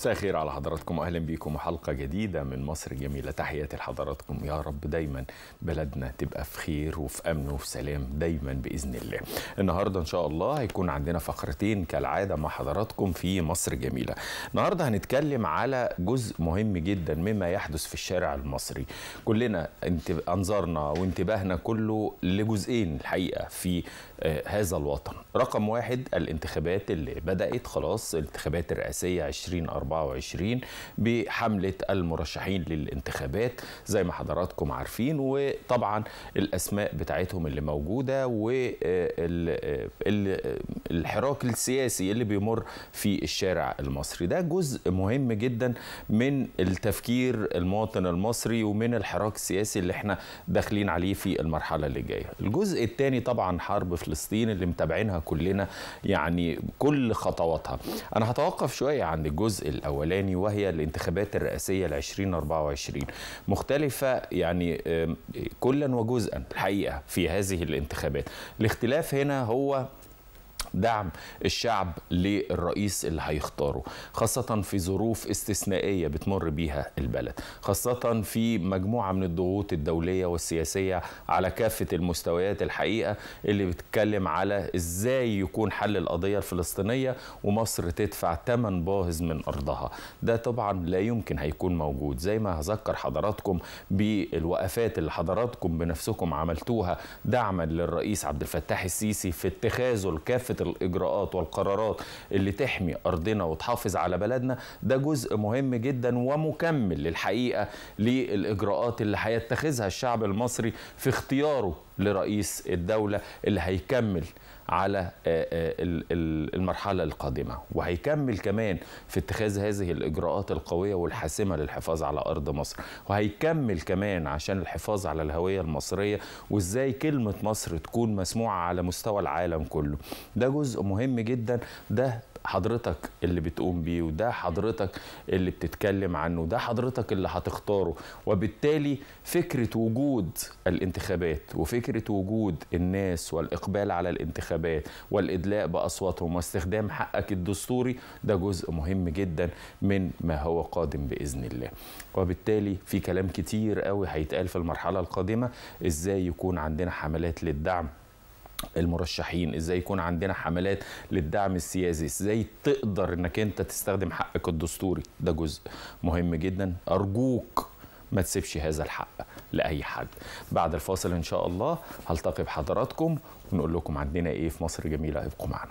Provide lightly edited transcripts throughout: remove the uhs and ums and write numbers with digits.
مساء الخير على حضراتكم واهلا بيكم وحلقه جديده من مصر جميله. تحياتي لحضراتكم، يا رب دايما بلدنا تبقى في خير وفي امن وفي سلام دايما باذن الله. النهارده ان شاء الله هيكون عندنا فقرتين كالعاده مع حضراتكم في مصر جميله. النهارده هنتكلم على جزء مهم جدا مما يحدث في الشارع المصري. كلنا انظارنا وانتباهنا كله لجزئين الحقيقه في هذا الوطن. رقم واحد الانتخابات اللي بدأت خلاص، الانتخابات الرئاسية 2024 بحملة المرشحين للانتخابات زي ما حضراتكم عارفين، وطبعا الأسماء بتاعتهم اللي موجودة والحراك السياسي اللي بيمر في الشارع المصري. ده جزء مهم جدا من التفكير المواطن المصري ومن الحراك السياسي اللي احنا داخلين عليه في المرحلة اللي جاية. الجزء الثاني طبعا حرب فلسطين اللي متابعينها كلنا، يعني كل خطواتها. أنا هتوقف شوية عند الجزء الأولاني وهي الانتخابات الرئاسية ل 2024 مختلفة يعني كلا وجزءا الحقيقة في هذه الانتخابات. الاختلاف هنا هو دعم الشعب للرئيس اللي هيختاره، خاصة في ظروف استثنائية بتمر بيها البلد، خاصة في مجموعة من الضغوط الدولية والسياسية على كافة المستويات الحقيقة اللي بتتكلم على ازاي يكون حل القضية الفلسطينية ومصر تدفع ثمن باهظ من أرضها. ده طبعا لا يمكن هيكون موجود، زي ما هذكر حضراتكم بالوقفات اللي حضراتكم بنفسكم عملتوها دعما للرئيس عبد الفتاح السيسي في اتخاذه كافة الإجراءات والقرارات اللي تحمي أرضنا وتحافظ على بلدنا. ده جزء مهم جدا ومكمل للحقيقة للإجراءات اللي هيتخذها الشعب المصري في اختياره لرئيس الدولة اللي هيكمل على المرحلة القادمة، وهيكمل كمان في اتخاذ هذه الإجراءات القوية والحاسمة للحفاظ على أرض مصر، وهيكمل كمان عشان الحفاظ على الهوية المصرية وإزاي كلمة مصر تكون مسموعة على مستوى العالم كله. ده جزء مهم جدا، ده حضرتك اللي بتقوم بيه، وده حضرتك اللي بتتكلم عنه، وده حضرتك اللي هتختاره. وبالتالي فكرة وجود الانتخابات وفكرة وجود الناس والإقبال على الانتخابات والإدلاء بأصواتهم واستخدام حقك الدستوري ده جزء مهم جدا من ما هو قادم بإذن الله. وبالتالي في كلام كتير قوي هيتقال في المرحلة القادمة، إزاي يكون عندنا حملات للدعم المرشحين، ازاي يكون عندنا حملات للدعم السياسي، ازاي تقدر انك انت تستخدم حقك الدستوري. ده جزء مهم جدا، ارجوك ما تسيبش هذا الحق لاي حد. بعد الفاصل ان شاء الله هلتقي بحضراتكم ونقول لكم عندنا ايه في مصر جميله. ابقوا معنا.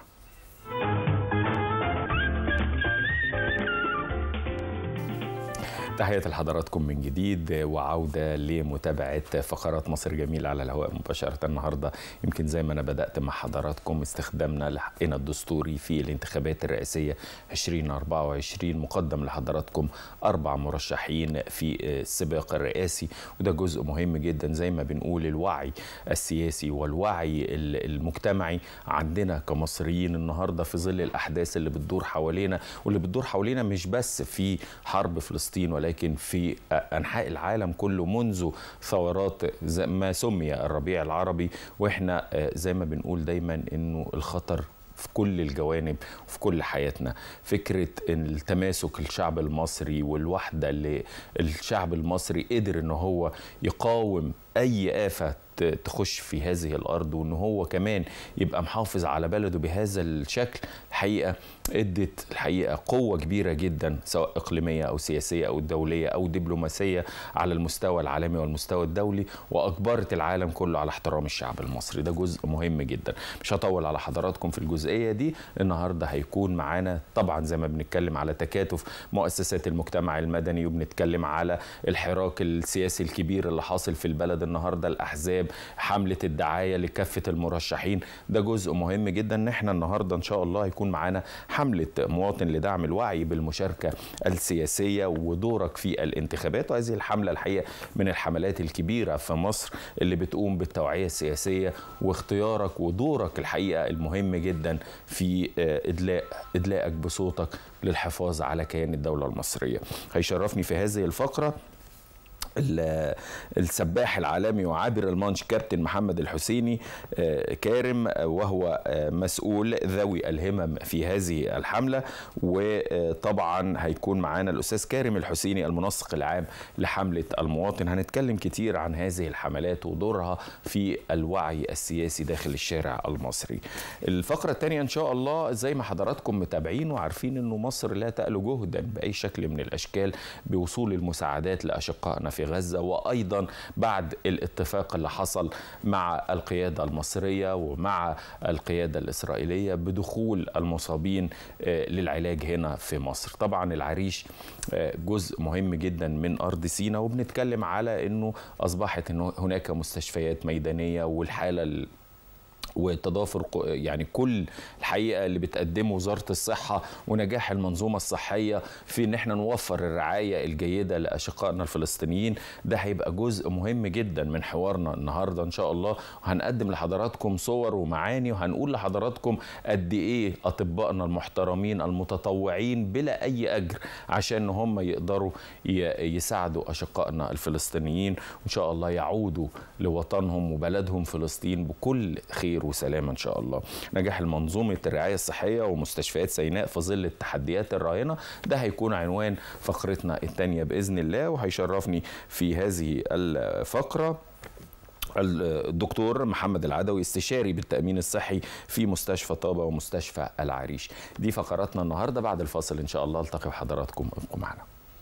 تحياتي لحضراتكم من جديد وعودة لمتابعة فقرات مصر جميلة على الهواء مباشرة. النهاردة يمكن زي ما أنا بدأت مع حضراتكم استخدامنا لحقنا الدستوري في الانتخابات الرئاسية 2024 مقدم لحضراتكم 4 مرشحين في السباق الرئاسي، وده جزء مهم جدا. زي ما بنقول الوعي السياسي والوعي المجتمعي عندنا كمصريين النهاردة في ظل الأحداث اللي بتدور حوالينا، واللي بتدور حوالينا مش بس في حرب فلسطين ولكن في أنحاء العالم كله منذ ثورات ما سمي الربيع العربي. وإحنا زي ما بنقول دايما إنه الخطر في كل الجوانب وفي كل حياتنا. فكرة إن التماسك الشعب المصري والوحدة اللي الشعب المصري قدر إنه هو يقاوم أي آفة تخش في هذه الأرض، وإنه هو كمان يبقى محافظ على بلده بهذا الشكل، الحقيقة ادت الحقيقة قوة كبيرة جدا سواء إقليمية أو سياسية أو دولية أو دبلوماسية على المستوى العالمي والمستوى الدولي، وأجبرت العالم كله على احترام الشعب المصري. ده جزء مهم جدا. مش هطول على حضراتكم في الجزئية دي. النهاردة هيكون معانا طبعا زي ما بنتكلم على تكاتف مؤسسات المجتمع المدني، وبنتكلم على الحراك السياسي الكبير اللي حاصل في البلد النهاردة، الأحزاب، حملة الدعاية لكافة المرشحين. ده جزء مهم جدا. ان احنا النهاردة ان شاء الله هيكون معانا حملة مواطن لدعم الوعي بالمشاركة السياسية ودورك في الانتخابات. وهذه الحملة الحقيقة من الحملات الكبيرة في مصر اللي بتقوم بالتوعية السياسية واختيارك ودورك الحقيقة المهم جدا في إدلائك بصوتك للحفاظ على كيان الدولة المصرية. هيشرفني في هذه الفقرة السباح العالمي وعابر المانش كابتن محمد الحسيني كارم، وهو مسؤول ذوي الهمم في هذه الحملة. وطبعا هيكون معانا الأستاذ كارم الحسيني المنسق العام لحملة المواطن. هنتكلم كتير عن هذه الحملات ودورها في الوعي السياسي داخل الشارع المصري. الفقرة الثانية إن شاء الله زي ما حضراتكم متابعين وعارفين أنه مصر لا تألو جهدا بأي شكل من الأشكال بوصول المساعدات لأشقائنا في غزة، وأيضا بعد الاتفاق اللي حصل مع القيادة المصرية ومع القيادة الإسرائيلية بدخول المصابين للعلاج هنا في مصر. طبعا العريش جزء مهم جدا من أرض سيناء، وبنتكلم على أنه أصبحت إنه هناك مستشفيات ميدانية، والحالة والتضافر يعني كل الحقيقه اللي بتقدمه وزاره الصحه ونجاح المنظومه الصحيه في ان احنا نوفر الرعايه الجيده لاشقائنا الفلسطينيين، ده هيبقى جزء مهم جدا من حوارنا النهارده ان شاء الله. وهنقدم لحضراتكم صور ومعاني، وهنقول لحضراتكم قد ايه اطبائنا المحترمين المتطوعين بلا اي اجر عشان هم يقدروا يساعدوا اشقائنا الفلسطينيين، وان شاء الله يعودوا لوطنهم وبلدهم فلسطين بكل خير وسلامة إن شاء الله. نجاح المنظومة الرعاية الصحية ومستشفيات سيناء في ظل التحديات الراهنة، ده هيكون عنوان فقرتنا الثانية بإذن الله. وهيشرفني في هذه الفقرة الدكتور محمد العدوي، استشاري بالتأمين الصحي في مستشفى طابة ومستشفى العريش. دي فقراتنا النهاردة. بعد الفاصل إن شاء الله التقي بحضراتكم، ابقوا معنا.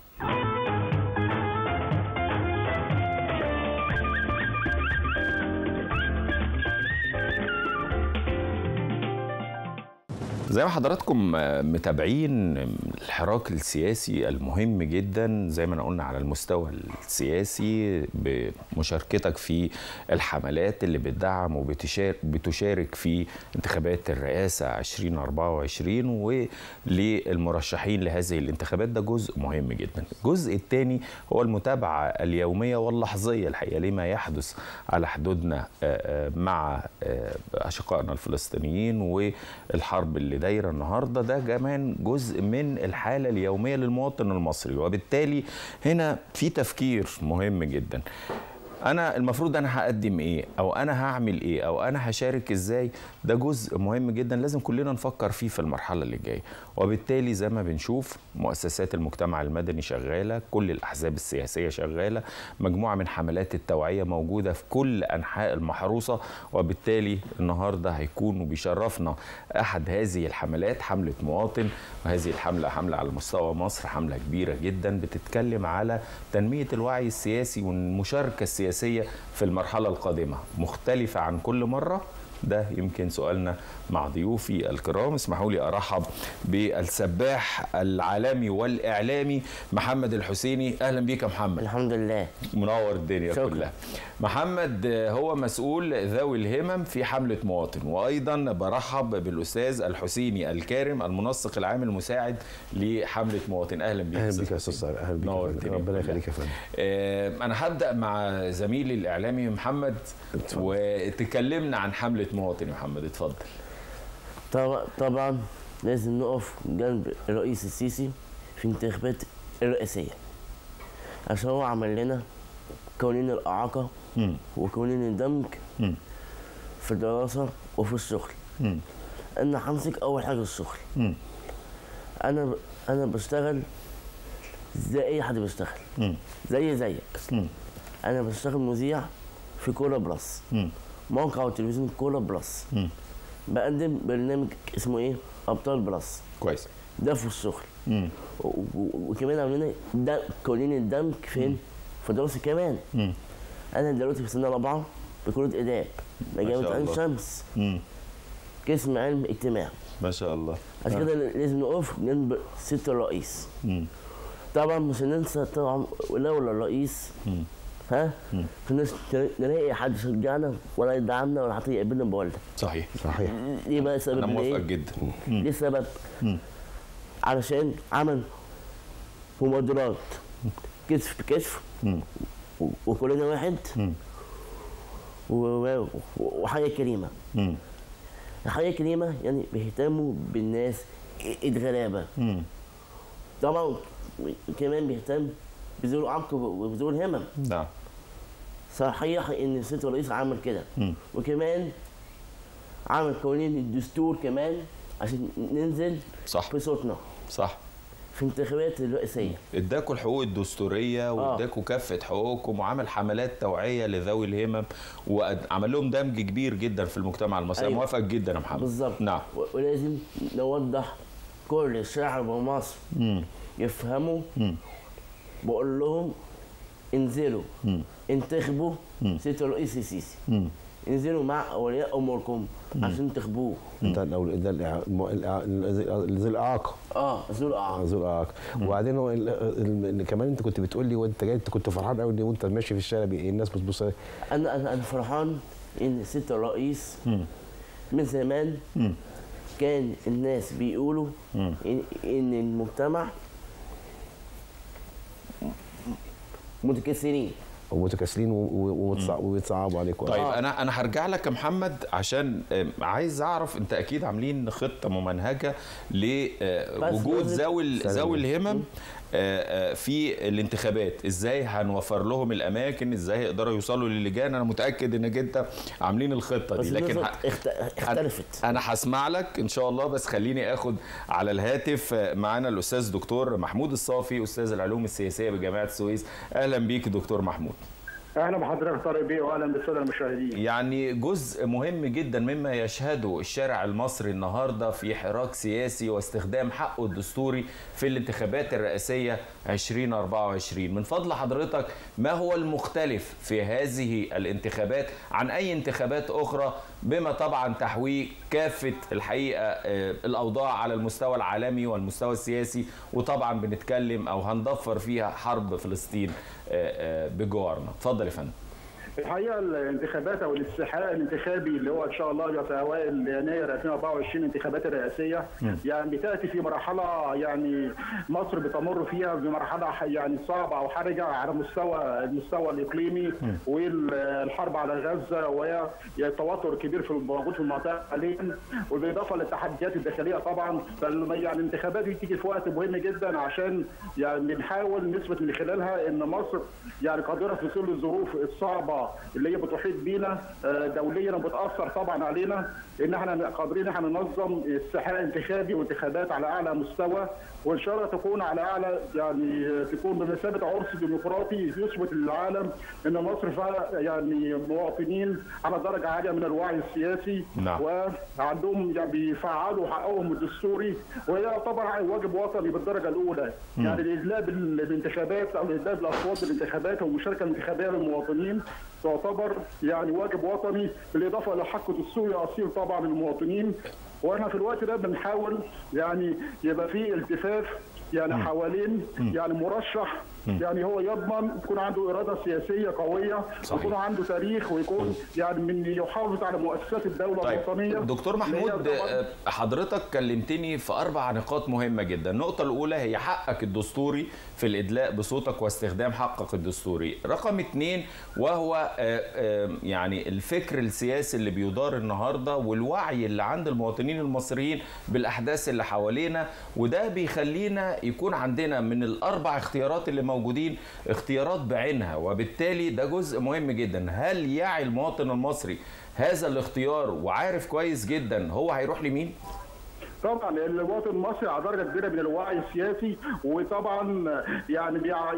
زي ما حضراتكم متابعين الحراك السياسي المهم جدا زي ما قلنا على المستوى السياسي بمشاركتك في الحملات اللي بتدعم وبتشارك في انتخابات الرئاسة 2024 وللمرشحين لهذه الانتخابات، ده جزء مهم جدا. الجزء الثاني هو المتابعة اليومية واللحظية الحقيقة لما يحدث على حدودنا مع أشقائنا الفلسطينيين والحرب اللي دايره النهارده، ده كمان جزء من الحاله اليوميه للمواطن المصري. وبالتالي هنا في تفكير مهم جدا، انا المفروض انا هقدم ايه، او انا هعمل ايه، او انا هشارك ازاي. ده جزء مهم جدا لازم كلنا نفكر فيه في المرحله اللي جايه. وبالتالي زي ما بنشوف مؤسسات المجتمع المدني شغاله، كل الاحزاب السياسيه شغاله، مجموعه من حملات التوعيه موجوده في كل انحاء المحروسه. وبالتالي النهارده هيكون وبيشرفنا احد هذه الحملات، حمله مواطن. وهذه الحمله حمله على مستوى مصر، حمله كبيره جدا بتتكلم على تنميه الوعي السياسي والمشاركه السياسيه في المرحلة القادمة، مختلفة عن كل مرة. ده يمكن سؤالنا مع ضيوفي الكرام. اسمحوا لي أرحب بالسباح العالمي والإعلامي محمد الحسيني. أهلا بيك يا محمد. الحمد لله، منور الدنيا كلها. محمد هو مسؤول ذوي الهمم في حملة مواطن، وأيضا برحب بالأستاذ الحسيني الكارم المنسق العام المساعد لحملة مواطن. أهلا بيك. أهلا بيك يا أستاذ صالح. أهلا بيك، ربنا يخليك يا فندم. أنا هبدأ مع زميلي الإعلامي محمد وتكلمنا عن حملة مواطن. يا محمد اتفضل. طبعا لازم نقف جنب الرئيس السيسي في الانتخابات الرئاسية، عشان هو عمل لنا قوانين الإعاقة وقوانين الدمج في الدراسة وفي الشغل. أنا همسك أول حاجة الشغل. أنا بشتغل زي أي حد بيشتغل، زيك. أنا بشتغل مذيع في كولا بلس، موقع وتلفزيون كولا بلس. بقدم برنامج اسمه ايه؟ ابطال بلس. كويس. ده في الشغل. وكمان عاملين قوانين الدمج فين؟ في الدراسه كمان. انا دلوقتي في سنه رابعه بكليه اداب بجامعه عين شمس، قسم علم اجتماع. ما شاء الله. عشان كده لازم نقف جنب سياده الرئيس. طبعا مش هننسى طبعا لولا الرئيس كناش نلاقي حد يشجعنا ولا يدعمنا ولا حتى يقبلنا بوالده. صحيح. ليه بقى السبب؟ انا موافق جدا. ليه السبب؟ علشان عمل مبادرات كتف بكتف وكلنا واحد وحياه كريمه. الحياه كريمه يعني بيهتموا بالناس الغلابه. طبعا كمان بيهتم بذوي العمق وبذوي الهمم. نعم. صحيح ان السيد الرئيس عمل كده، وكمان عمل قوانين الدستور كمان عشان ننزل صح بصوتنا صح في انتخابات الرئاسيه. اداكوا الحقوق الدستوريه واداكوا كافه حقوقكم، وعمل حملات توعيه لذوي الهمم، وعمل لهم دمج كبير جدا في المجتمع المصري. أيوة. موافق جدا يا محمد. بالظبط. نعم. ولازم نوضح كل الشعب مصر يفهموا. بقول لهم انزلوا انتخبوا سيادة الرئيس السيسي. انزلوا مع اولياء اموركم عشان تنتخبوه. ده ذي الاعاقه. ذو الاعاقه. ذو الاعاقه. وبعدين هو كمان انت كنت بتقول لي وانت جاي، انت كنت فرحان قوي وانت ماشي في الشارع الناس بتبص عليك. انا فرحان ان سيادة الرئيس من زمان كان الناس بيقولوا ان المجتمع متكسرين وبيتصعبوا عليكم. طيب انا هرجع لك يا محمد، عشان عايز اعرف انت اكيد عاملين خطه ممنهجه لوجود ذوي الهمم في الانتخابات. ازاي هنوفر لهم الاماكن، ازاي يقدروا يوصلوا للجان. انا متاكد انك انت عاملين الخطه دي، لكن اختلفت. انا هسمع لك ان شاء الله، بس خليني اخد على الهاتف معانا الاستاذ دكتور محمود الصافي، استاذ العلوم السياسيه بجامعه السويس. اهلا بيك دكتور محمود. اهلا بحضرتك طارق بيه، واهلا بالساده المشاهدين. يعني جزء مهم جدا مما يشهده الشارع المصري النهارده في حراك سياسي واستخدام حقه الدستوري في الانتخابات الرئاسيه 2024. من فضل حضرتك ما هو المختلف في هذه الانتخابات عن اي انتخابات اخرى، بما طبعا تحويه كافه الحقيقه الاوضاع على المستوى العالمي والمستوى السياسي، وطبعا بنتكلم او هنضفر فيها حرب فلسطين بجوارنا. اتفضل يا فندم. الحقيقه الانتخابات او الاستحقاق الانتخابي اللي هو ان شاء الله في اوائل يناير 2024 الانتخابات الرئاسيه، يعني بتاتي في مرحله يعني مصر بتمر فيها بمرحله يعني صعبه او حرجه على المستوى الاقليمي، والحرب على غزه وهي توتر كبير في موجود في المنطقه حاليا، وبالاضافه للتحديات الداخليه طبعا. يعني الانتخابات دي تيجي في وقت مهم جدا عشان يعني بنحاول نثبت من خلالها ان مصر يعني قادره في ظل الظروف الصعبه اللي هي بتحيط بينا دوليا وبتاثر طبعا علينا، ان احنا قادرين احنا ننظم استحقاق انتخابي وانتخابات على اعلى مستوى، وان شاء الله تكون على اعلى يعني تكون بمثابه عرس ديمقراطي يثبت للعالم ان مصر فيها يعني مواطنين على درجه عاليه من الوعي السياسي. نعم. وعندهم يعني بيفعلوا حقهم الدستوري، وهي طبعا واجب وطني بالدرجه الاولى. يعني الادلاء بالانتخابات او الادلاء بالاصوات بالانتخابات والمشاركه الانتخابيه للمواطنين تعتبر يعني واجب وطني، بالاضافه الى حق دستوري اصيل طبعا للمواطنين. واحنا في الوقت ده بنحاول يعني يبقى في التفاف يعني حوالين يعني مرشح يعني هو يضمن يكون عنده اراده سياسيه قويه، ويكون عنده تاريخ، ويكون يعني من يحافظ على مؤسسات الدوله الوطنيه. دكتور محمود، حضرتك كلمتني في 4 نقاط مهمه جدا. النقطه الاولى هي حقك الدستوري في الادلاء بصوتك واستخدام حقك الدستوري. رقم 2 وهو يعني الفكر السياسي اللي بيدار النهارده والوعي اللي عند المواطنين المصريين بالاحداث اللي حوالينا، وده بيخلينا يكون عندنا من ال4 اختيارات اللي موجودين اختيارات بعينها، وبالتالي ده جزء مهم جدا. هل يعي المواطن المصري هذا الاختيار وعارف كويس جدا هو هيروح لمين؟ طبعا المواطن المصري على درجه كبيره من الوعي السياسي، وطبعا يعني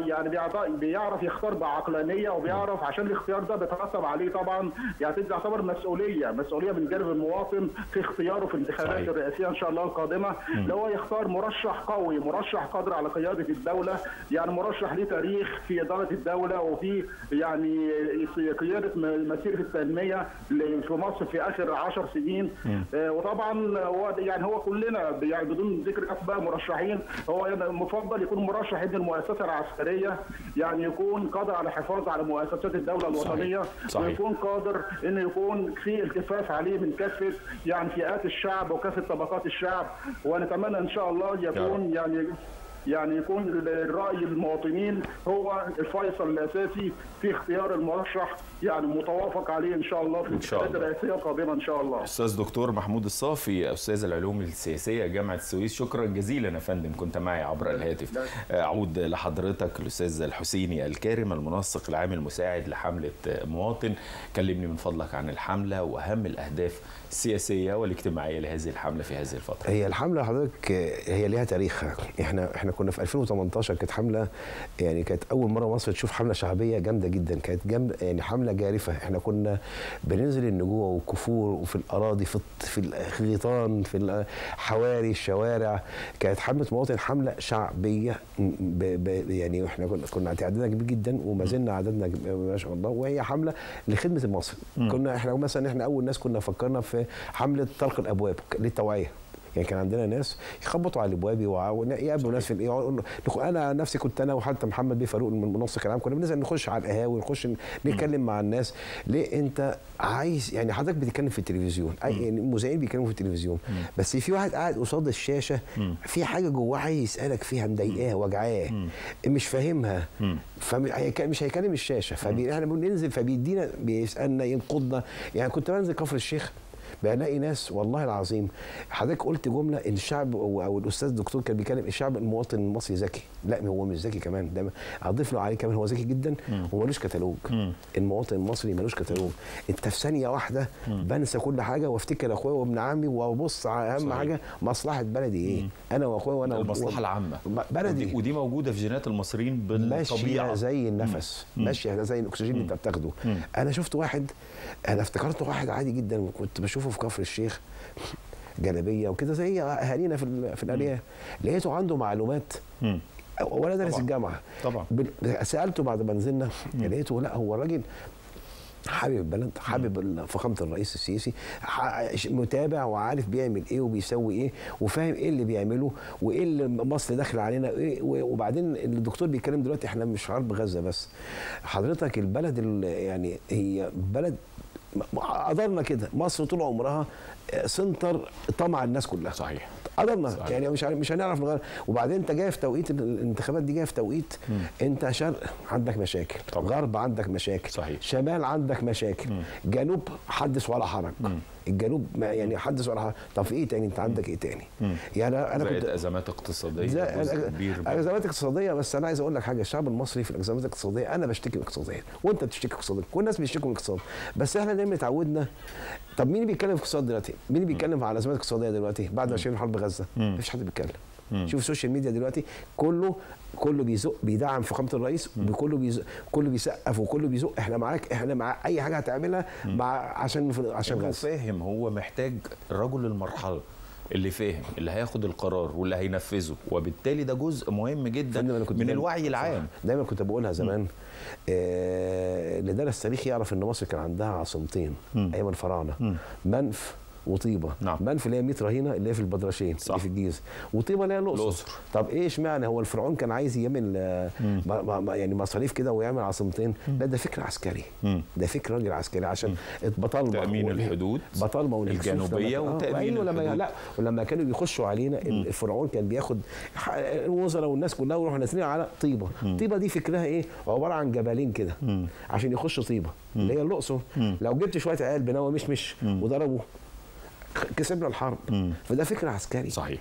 بيعرف يختار بعقلانيه، وبيعرف عشان الاختيار ده بيترتب عليه طبعا يعني تعتبر مسؤوليه من جانب المواطن في اختياره في الانتخابات الرئاسيه ان شاء الله القادمه، اللي هو يختار مرشح قوي، مرشح قادر على قياده الدوله، يعني مرشح ليه تاريخ في اداره الدوله وفي يعني في قياده مسيره التنميه في مصر في اخر 10 سنين. وطبعا هو كلنا يعني بدون ذكر اسماء مرشحين، هو مفضل يكون مرشح ابن المؤسسه العسكريه، يعني يكون قادر على الحفاظ على مؤسسات الدوله الوطنيه. صحيح. ويكون قادر انه يكون في التفاف عليه من كافه يعني فئات الشعب وكافه طبقات الشعب، ونتمنى ان شاء الله يكون يعني يعني يكون الراي المواطنين هو الفيصل الاساسي في اختيار المرشح يعني متوافق عليه ان شاء الله في الانتخابات الرئاسيه القادمه ان شاء الله. استاذ دكتور محمود الصافي، استاذ العلوم السياسيه جامعه السويس، شكرا جزيلا يا فندم، كنت معي عبر الهاتف. اعود لحضرتك الاستاذ الحسيني الكارم، المنسق العام المساعد لحمله مواطن. كلمني من فضلك عن الحمله واهم الاهداف السياسيه والاجتماعيه لهذه الحمله في هذه الفتره. هي الحمله حضرتك هي ليها تاريخها. احنا كنا في 2018 كانت حمله، يعني كانت اول مره مصر تشوف حمله شعبيه جامده جدا، كانت يعني حمله جارفه. احنا كنا بننزل النجوع والكفور وفي الاراضي في الغيطان في الحواري الشوارع. كانت حمله مواطن حمله شعبيه يعني احنا كنا عددنا كبير جدا وما زلنا عددنا ما شاء الله، وهي حمله لخدمه المصري. كنا احنا مثلا اول ناس كنا فكرنا في حمله طرق الابواب للتوعيه. يعني كان عندنا ناس يخبطوا على الابواب ويقابلوا ناس في انا نفسي كنت انا وحتى محمد بيه فاروق المنسق العام كنا بننزل نخش على القهاوي ونخش نتكلم مع الناس. ليه انت عايز يعني حضرتك بتتكلم في التلفزيون، يعني المذيعين بيتكلموا في التلفزيون، بس في واحد قاعد قصاد الشاشه في حاجه جواه عايز يسالك فيها، مضايقاه وجعاه مش فاهمها، فمش هيكلم الشاشه. فاحنا بننزل فبيدينا بيسالنا ينقضنا. يعني كنت بنزل كفر الشيخ بلاقي ناس والله العظيم. حضرتك قلت جمله ان الشعب او الاستاذ الدكتور كان بيتكلم الشعب المواطن المصري ذكي. لا هو مش ذكي كمان، ده اضيف له عليه كمان هو ذكي جدا ومالوش كتالوج. المواطن المصري مالوش كتالوج. انت في ثانيه واحده بنسى كل حاجه وافتكر اخويا وابن عمي وابص على اهم حاجه مصلحه بلدي ايه. انا واخويا وانا المصلحه العامه بلدي، ودي موجوده في جينات المصريين بالطبيعه، ماشيه زي النفس، ماشيه زي الاكسجين اللي انت بتاخده. انا شفت واحد، انا افتكرت واحد عادي جدا وكنت بشوفه في كفر الشيخ جلابيه وكده زي اهالينا في الارياف. لقيته عنده معلومات ولا دارس الجامعه. طبعا سالته بعد ما نزلنا لقيته لا هو الراجل حابب البلد، حابب فخامه الرئيس السيسي، متابع وعارف بيعمل ايه وبيسوي ايه وفاهم ايه اللي بيعمله وايه اللي مصر داخله علينا ايه. وبعدين الدكتور بيتكلم دلوقتي احنا مش في حرب غزه بس، حضرتك البلد يعني هي بلد قدرنا كده. مصر طول عمرها سنتر طمع الناس كلها. صحيح قدرنا يعني مش هنعرف نغير. وبعدين انت جاي في توقيت الانتخابات دي، جاي في توقيت انت شرق عندك مشاكل، غرب عندك مشاكل، صحيح. شمال عندك مشاكل، جنوب حدث ولا حرج. الجنوب يعني حدث ولا حرج. طب في ايه تاني؟ انت عندك ايه تاني؟ يعني انا كنت ازمات اقتصاديه، ازمات اقتصاديه. بس انا عايز اقول لك حاجه، الشعب المصري في الازمات الاقتصاديه انا بشتكي من الاقتصاديه وانت بتشتكي اقتصاديا كل الناس بيشتكوا من الاقتصاد، بس احنا دايما اتعودنا. طب مين اللي بيتكلم في اقتصاد دلوقتي؟ مين اللي بيتكلم على ازمات اقتصاديه دلوقتي بعد ما شايفين حرب غزه؟ مفيش حد بيتكلم. شوف السوشيال ميديا دلوقتي كله بيزق، بيدعم فخامه الرئيس، كله بيسقف وكله بيزق. احنا معاك، احنا مع اي حاجه هتعملها عشان غزه. فاهم، هو محتاج رجل المرحله اللي فاهم، اللي هياخد القرار واللي هينفذه، وبالتالي ده جزء مهم جدا من الوعي العام. دايما كنت بقولها زمان، اللي درس تاريخ يعرف ان مصر كان عندها عاصمتين ايام الفراعنه، منف وطيبه. نعم. منف اللي هي 100 رهينه اللي هي في البدرشين اللي في الجيزه، وطيبه اللي هي الاقصر. طب ايه اشمعنى هو الفرعون كان عايز يعمل يعني مصاريف كده ويعمل عاصمتين؟ لا ده فكر عسكري، ده فكر راجل عسكري عشان بطالمه تامين الحدود، بطالمه الجنوبيه وتامين الحدود. لا ولما كانوا بيخشوا علينا الفرعون كان بياخد الوزراء والناس كلها ويروحوا نازلين على طيبه. طيبه دي فكرها ايه؟ عباره عن جبلين كده عشان يخشوا طيبه اللي هي الاقصر. لو جبت شويه عيال بنوى مش وضربوا كسبنا الحرب. فده فكر عسكري. صحيح.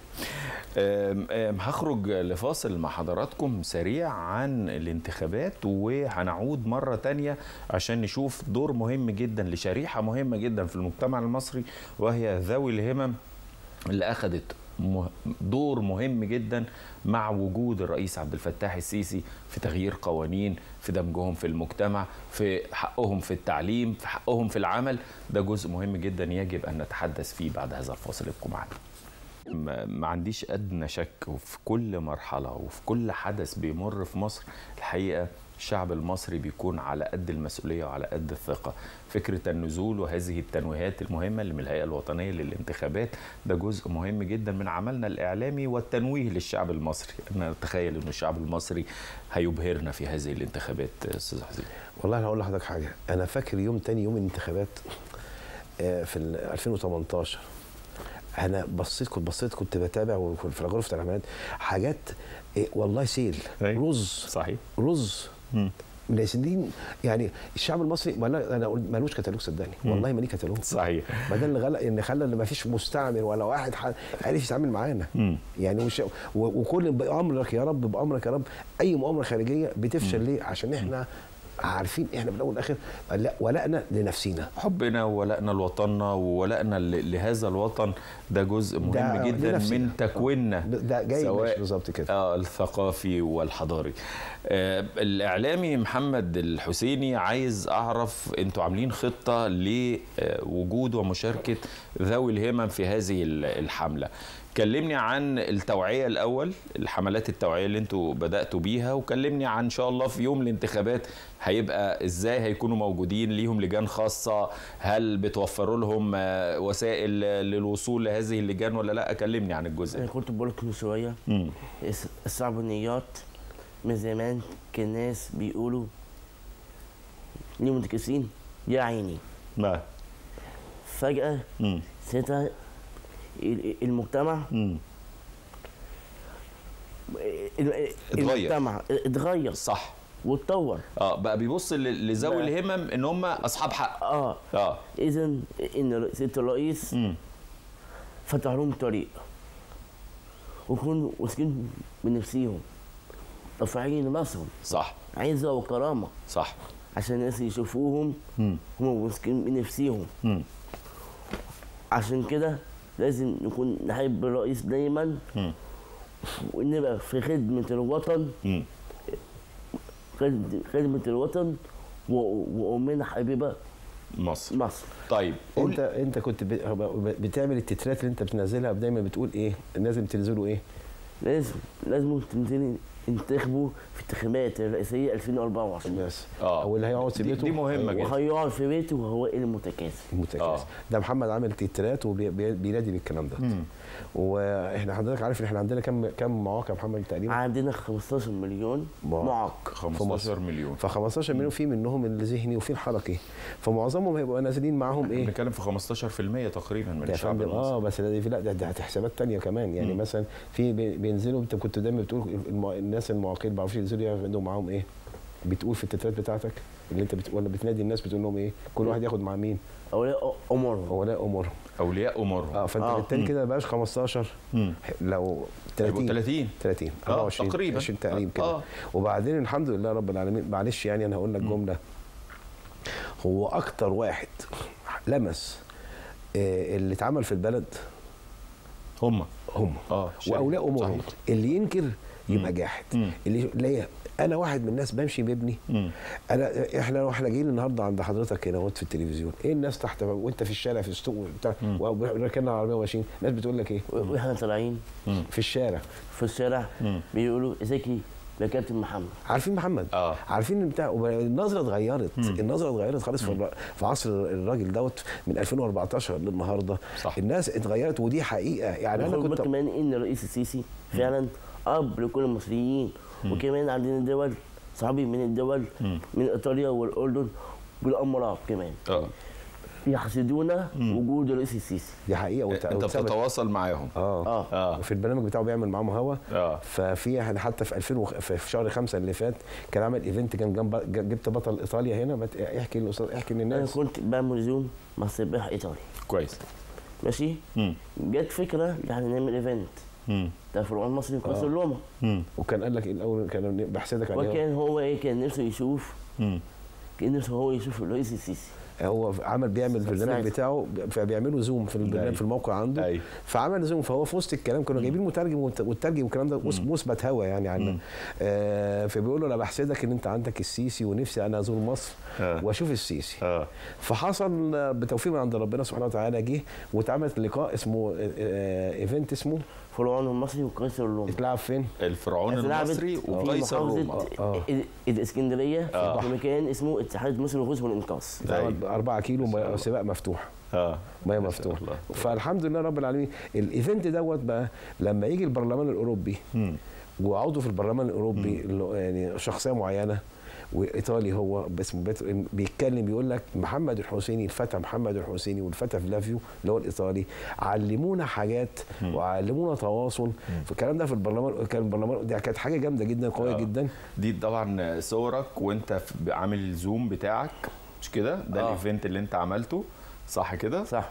هخرج لفاصل مع حضراتكم سريع عن الانتخابات، وهنعود مرة تانية عشان نشوف دور مهم جدا لشريحة مهمة جدا في المجتمع المصري، وهي ذوي الهمم اللي أخذت دور مهم جدا مع وجود الرئيس عبد الفتاح السيسي في تغيير قوانين، في دمجهم في المجتمع، في حقهم في التعليم، في حقهم في العمل. ده جزء مهم جدا يجب أن نتحدث فيه بعد هذا الفاصل. ابقوا معنا. ما عنديش أدنى شك، وفي كل مرحلة وفي كل حدث بيمر في مصر الحقيقة الشعب المصري بيكون على قد المسؤولية وعلى قد الثقة. فكرة النزول وهذه التنويهات المهمة اللي من الهيئة الوطنية للانتخابات ده جزء مهم جدا من عملنا الإعلامي والتنويه للشعب المصري. أنا أتخيل أن الشعب المصري هيبهرنا في هذه الانتخابات. أستاذ حسين، والله أنا هقول لحضرتك حاجة. أنا فاكر تاني يوم الانتخابات في 2018 انا كنت بتابع في غرفه العمليات حاجات والله سيل رز صحيح رز من سنين. يعني الشعب المصري انا مالوش كتالوج صدقني، والله مالي كتالوج. صحيح. ما ده اللي غلق ان خلى ان ما فيش مستعمر ولا واحد عارف يتعامل معانا. يعني وكل بامرك يا رب، بامرك يا رب. اي مؤامره خارجيه بتفشل ليه؟ عشان احنا عارفين احنا بالاول والاخر ولائنا لنفسينا، حبنا وولائنا لوطننا وولائنا لهذا الوطن، ده جزء مهم جدا من تكويننا، ده جاي سواء بالظبط كده الثقافي والحضاري. الاعلامي محمد الحسيني، عايز اعرف انتوا عاملين خطه لوجود ومشاركه ذوي الهمم في هذه الحمله. كلمني عن التوعية الأول، الحملات التوعية اللي انتوا بدأتوا بيها، وكلمني عن شاء الله في يوم الانتخابات هيبقى ازاي هيكونوا موجودين، ليهم لجان خاصة، هل بتوفروا لهم وسائل للوصول لهذه اللجان ولا لا؟ كلمني عن الجزء. انا كنت بقول لك من شوية الصعبانيات من زمان كان الناس بيقولوا ليه متكاسين يا عيني، ما فجأة ساعتها المجتمع المجتمع اتغير صح واتطور. بقى بيبص لذوي الهمم ان هم اصحاب حق. اذا ان سياده الرئيس فتح لهم طريق ويكونوا واثقين من نفسيهم، رافعين راسهم، صح، عزه وكرامه، صح، عشان الناس يشوفوهم هم واثقين من نفسيهم. عشان كده لازم نكون نحب الرئيس دايما ونبقى في خدمة الوطن، خدمة الوطن وأمنا حبيبة مصر. طيب انت كنت بتعمل التترات اللي انت بتنزلها دايما بتقول ايه؟ لازم تنزلوا ايه؟ لازم تنزلوا انتخبوا في الانتخابات الرئاسيه 2024 بس. واللي هيقعد في بيته دي مهمه جدا، وهيقعد في بيته وهو المتكاسل. ده محمد عامل تترات وبينادي بالكلام ده. واحنا حضرتك عارف ان احنا عندنا كم معاق يا محمد تقريبا؟ عندنا 15 مليون معاق. 15 مليون. ف15 مليون في منهم الذهني وفي الحركي، فمعظمهم هيبقوا نازلين معاهم ايه؟ بنتكلم في 15% تقريبا من الشعب المصري. بس لا ده حسابات ثانيه كمان. يعني مثلا في بينزلوا، انت كنت دايما بتقول الناس المعاقين ما بيعرفوش ينزلوا ياخدوا معاهم ايه؟ بتقول في التترات بتاعتك اللي انت ولا بتنادي الناس بتقول لهم ايه؟ كل واحد ياخد مع مين؟ اولياء امورهم. اولياء امورهم. فانت بالتالي كده ما بقاش 15، لو 30 24 تقريبا 20 تقريبا كده. وبعدين الحمد لله رب العالمين. معلش يعني انا هقول لك جمله، هو اكتر واحد لمس اللي اتعمل في البلد هم واولياء امورهم. اللي ينكر يبقى جاحد. اللي ليه انا واحد من الناس بمشي بابني، احنا جايين النهارده عند حضرتك هنا في التلفزيون، ايه الناس تحت وانت في الشارع في السوق بتاع وركننا العربيه وماشيين، الناس بتقول لك ايه؟ واحنا طالعين في الشارع بيقولوا ازيكي يا كابتن محمد. عارفين محمد؟ عارفين بتاع. النظره اتغيرت خالص في عصر الراجل دوت من 2014 للنهارده. صح. الناس اتغيرت ودي حقيقه. يعني انا كنت كمان ان الرئيس السيسي فعلا اب لكل المصريين. وكمان عندنا دول صحابي من الدول من ايطاليا والاردن والامارات كمان يحسدونا وجود الرئيس السيسي. دي حقيقه. انت بتتواصل معاهم. وفي البرنامج بتاعه بيعمل معاهم هوا. ففي حتى في شهر 5 اللي فات كان عمل ايفنت، كان جبت بطل ايطاليا هنا. احكي للناس. انا كنت بعمل زوم مع سباح ايطالي. كويس. ماشي. جت فكره يعني نعمل ايفنت ده فرعون مصري وكاس الروما. وكان قال لك الاول كان بحسدك عليه. وكان هو كان نفسه يشوف الرئيس السيسي. هو بيعمل البرنامج بتاعه، فبيعملوا زوم في البرنامج في الموقع عنده. فعمل زوم، فهو في وسط الكلام كانوا جايبين مترجم والترجم الكلام ده مثبت هوا يعني عنه. فبيقول له انا بحسدك ان انت عندك السيسي ونفسي انا ازور مصر واشوف السيسي. فحصل بتوفيق من عند ربنا سبحانه وتعالى، جه واتعملت لقاء اسمه ايفنت اسمه فرعون المصري وقيصر الروما. اتلعب فين؟ الفرعون المصري وقيصر الروما. الاسكندريه في مكان اسمه اتحاد مصر للغوص والانقاذ. 4 كيلو سباق مفتوح. ميه مفتوح. فالحمد لله رب العالمين. الايفنت دوت بقى لما يجي البرلمان الاوروبي وعضو في البرلمان الاوروبي يعني شخصيه معينه وايطالي هو اسمه بيتكلم بيقول لك محمد الحسيني، الفتى محمد الحسيني والفتى فلافيو اللي هو الايطالي علمونا حاجات وعلمونا تواصل. فالكلام ده في البرلمان، كان البرلمان دي كانت حاجه جامده جدا قويه جدا. دي طبعا صورك وانت عامل الزوم بتاعك مش كده؟ ده الايفنت اللي انت عملته صح كده؟ صح.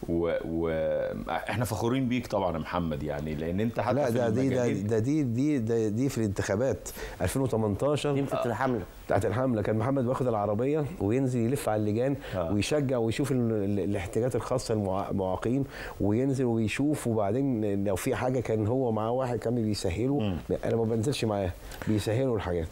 واحنا فخورين بيك طبعا يا محمد، يعني لان انت حتى لا في ده المجالين دي في الانتخابات 2018 دي بتاعت الحمله. بتاعت الحمله كان محمد واخد العربيه وينزل يلف على اللجان ويشجع ويشوف الاحتياجات الخاصه المعاقين، وينزل ويشوف، وبعدين لو في حاجه كان هو معاه واحد كان بيسهله. انا ما بنزلش معاه، بيسهلوا الحاجات.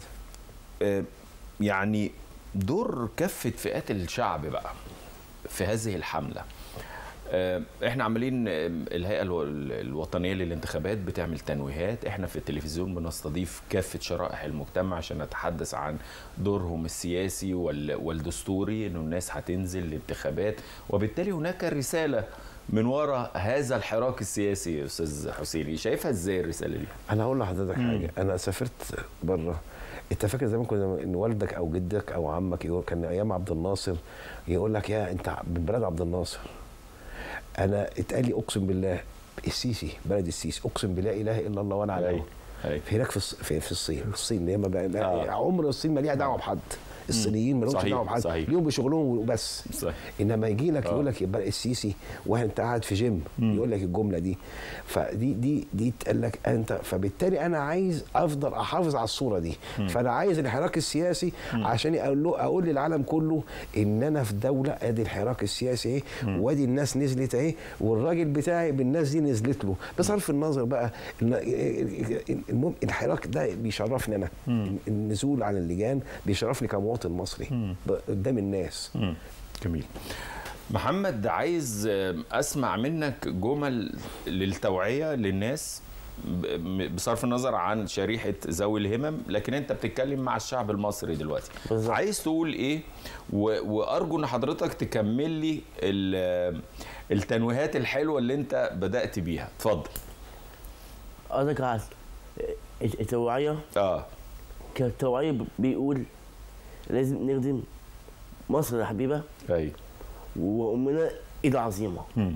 يعني دور كافه فئات الشعب بقى في هذه الحمله. احنا عاملين الهيئه الوطنيه للانتخابات بتعمل تنويهات، احنا في التلفزيون بنستضيف كافه شرائح المجتمع عشان نتحدث عن دورهم السياسي والدستوري، انه الناس هتنزل لانتخابات، وبالتالي هناك رساله من وراء هذا الحراك السياسي. يا استاذ حسيني شايفها ازاي الرساله دي؟ انا هقول لحضرتك حاجه، انا سافرت بره. انت فاكر زمان كنا ان والدك او جدك او عمك كان ايام عبد الناصر يقول لك يا انت من بلد عبد الناصر. انا اتقال لي اقسم بالله السيسي بلد السيسي، اقسم بالله اله الا الله وانا على هناك في الصين اللي هي عمر الصين ما ليها دعوه بحد. الصينيين ما لهمش دعوه بحد، ليهم بشغلهم وبس. انما يجي لك يقول لك يبقى السيسي وانت قاعد في جيم يقول لك الجمله دي. فدي تقول لك انت، فبالتالي انا عايز افضل احافظ على الصوره دي. فانا عايز الحراك السياسي عشان اقول للعالم كله ان انا في دوله، ادي الحراك السياسي اهي، وادي الناس نزلت اهي، والراجل بتاعي بالناس دي نزلت له. بصرف النظر بقى المهم الحراك ده بيشرفني انا، النزول عن اللجان بيشرفني كمواطن مصري قدام الناس. جميل. محمد، عايز اسمع منك جمل للتوعيه للناس بصرف النظر عن شريحه ذوي الهمم، لكن انت بتتكلم مع الشعب المصري دلوقتي. عايز تقول ايه؟ وارجو ان حضرتك تكمل لي التنويهات الحلوه اللي انت بدات بيها. اتفضل. قصدك على التوعيه؟ كالتوعيه بيقول لازم نخدم مصر الحبيبه. ايوه. وامنا ايد عظيمه.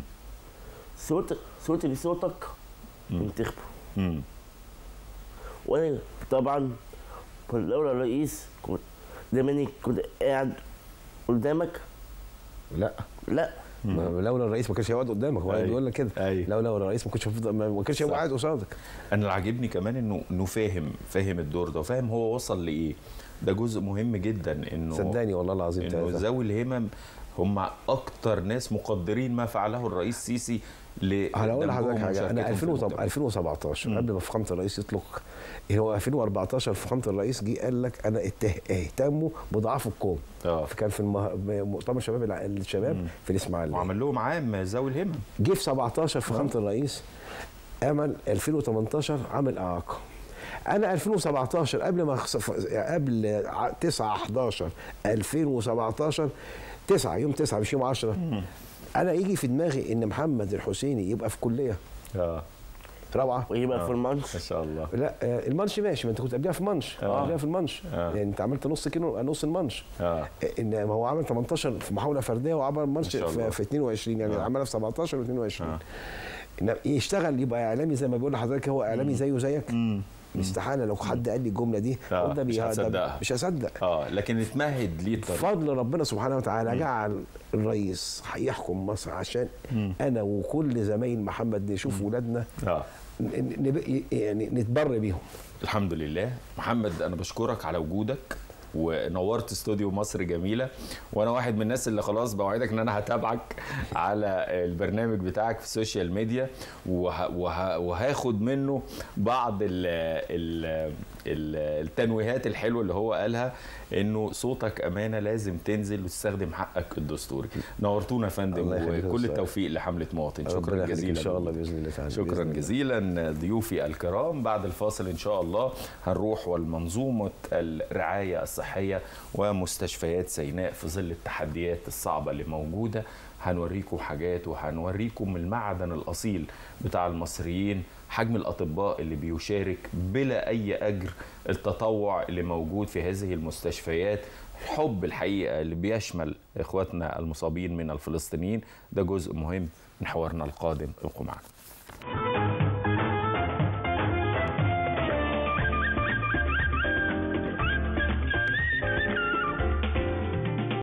صورتي بصوتك انتخبوا. وانا طبعا لولا الرئيس كنت زماني كنت قاعد قدامك. لا لولا الرئيس ما كانش هيقعد قدامك. هو بيقول لك كده. لولا الرئيس ما كانش هيبقى قاعد قصادك. انا اللي عاجبني كمان انه فاهم الدور ده، وفاهم هو وصل لايه. ده جزء مهم جدا، انه صدقني والله العظيم انه ذوي الهمم هم اكتر ناس مقدرين ما فعله الرئيس السيسي. هقول لحضرتك حاجه، انا 2017 قبل ما فخامه الرئيس يطلق، هو 2014 فخامه الرئيس جه قال لك انا اهتموا بضعاف القوم. كان في مؤتمر الشباب في الاسماعيليه، وعمل لهم عام ذوي الهمم. جه في 17 فخامه الرئيس عمل 2018 عامل اعاقه. انا 2017 قبل 9/11/2017 يوم 9 مش يوم 10. انا يجي في دماغي ان محمد الحسيني يبقى في كليه روعه ويبقى في المانش. ما شاء الله. لا المانش ماشي، ما انت كنت قبلها في مانش. قبلها في المانش يعني انت عملت نص كيلو نص المانش. ان هو عمل 18 في محاوله فرديه وعمل مانش في 22 يعني عملها في 17 و22. يشتغل يبقى اعلامي زي ما بيقول لحضرتك، هو اعلامي زيه زيك. استحاله لو حد قال لي الجمله دي مش هصدق. لكن اتمهد ليه فضل ربنا سبحانه وتعالى جعل الرئيس هيحكم مصر عشان انا وكل زمايل محمد نشوف ولادنا يعني نتبر بيهم. الحمد لله. محمد، انا بشكرك على وجودك ونورت استوديو مصر جميله، وانا واحد من الناس اللي خلاص بوعدك ان انا هتابعك على البرنامج بتاعك في السوشيال ميديا، وهاخد منه بعض التنويهات الحلوه اللي هو قالها، انه صوتك امانه لازم تنزل وتستخدم حقك الدستوري. نورتونا يا فندم، وكل التوفيق لحمله مواطن. شكرا جزيلا. ان شاء الله باذن الله تعالى. شكرا جزيلا ضيوفي الكرام. بعد الفاصل ان شاء الله هنروح والمنظومه الرعايه الصحيه ومستشفيات سيناء في ظل التحديات الصعبه اللي موجوده هنوريكم حاجات وهنوريكم المعدن الأصيل بتاع المصريين، حجم الأطباء اللي بيشارك بلا أي أجر، التطوع اللي موجود في هذه المستشفيات، حب الحقيقة اللي بيشمل إخواتنا المصابين من الفلسطينيين. ده جزء مهم من حوارنا القادم. ابقوا معنا.